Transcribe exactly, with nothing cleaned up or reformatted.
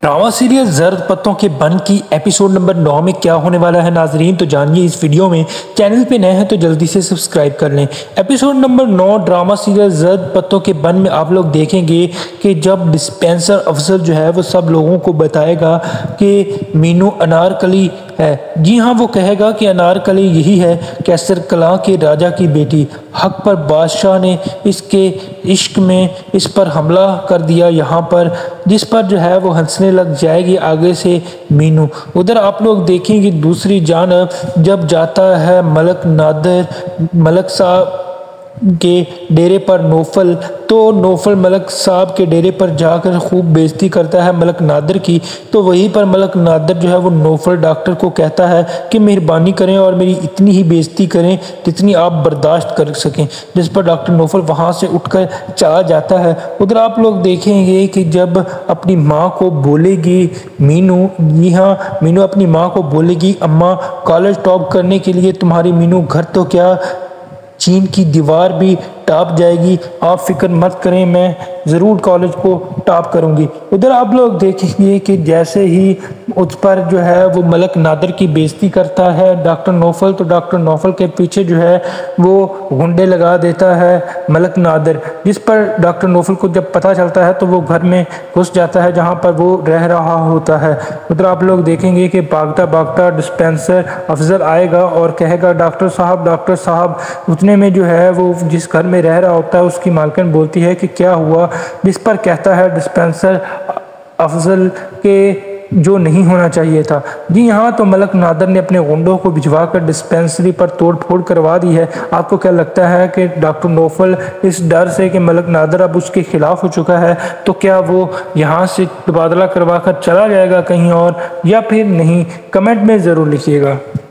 Drama serial जर्द पत्तों के बन की एपिसोड नंबर नौ में क्या होने वाला है नाजरीन, तो जानिए इस वीडियो में। चैनल पे नए हैं तो जल्दी से सब्सक्राइब कर लें। एपिसोड नंबर नौ ड्रामा सीरियल जर्द पत्तों के बन में आप लोग देखेंगे कि जब डिस्पेंसर अफसर जो है वो सब लोगों को बताएगा कि मीनू अनारकली है। जी हाँ, वो कहेगा कि अनारकली यही है कैसर कलां के राजा की बेटी। हक पर बादशाह ने इसके इश्क में इस पर हमला कर दिया यहाँ पर, जिस पर जो है वो हंसने लग जाएगी आगे से मीनू। उधर आप लोग देखेंगे दूसरी जानब जब जाता है मलक नादर मलक साहब के डेरे पर नौफल, तो नौफल मलक साहब के डेरे पर जाकर खूब बेइज्जती करता है मलक नादर की। तो वहीं पर मलक नादर जो है वो नौफल डॉक्टर को कहता है कि मेहरबानी करें और मेरी इतनी ही बेइज्जती करें जितनी आप बर्दाश्त कर सकें, जिस पर डॉक्टर नौफल वहाँ से उठकर चला जाता है। उधर आप लोग देखेंगे कि जब अपनी माँ को बोलेगी मीनू, जी हाँ मीनू अपनी माँ को बोलेगी अम्मा कॉलेज टॉप करने के लिए तुम्हारी मीनू घर तो क्या चीन की दीवार भी टॉप जाएगी, आप फिक्र मत करें मैं ज़रूर कॉलेज को टॉप करूंगी। उधर आप लोग देखेंगे कि जैसे ही उस पर जो है वो मलक नादर की बेइज्जती करता है डॉक्टर नौफल, तो डॉक्टर नौफल के पीछे जो है वो गुंडे लगा देता है मलक नादर, जिस पर डॉक्टर नौफल को जब पता चलता है तो वो घर में घुस जाता है जहाँ पर वो रह रहा होता है। उधर आप लोग देखेंगे कि भागता भागता डिस्पेंसर अफजल आएगा और कहेगा डॉक्टर साहब डॉक्टर साहब। उतने में जो है वो जिस घर में रह रहा होता है उसकी मालकिन बोलती है कि क्या हुआ, जिस पर कहता है डिस्पेंसर अफजल के जो नहीं होना चाहिए था। जी हाँ, तो मलक नादर ने अपने गुंडों को भिजवा कर डिस्पेंसरी पर तोड़ फोड़ करवा दी है। आपको क्या लगता है कि डॉक्टर नौफल इस डर से कि मलक नादर अब उसके खिलाफ हो चुका है तो क्या वो यहाँ से तबादला करवा कर चला जाएगा कहीं और या फिर नहीं? कमेंट में ज़रूर लिखिएगा।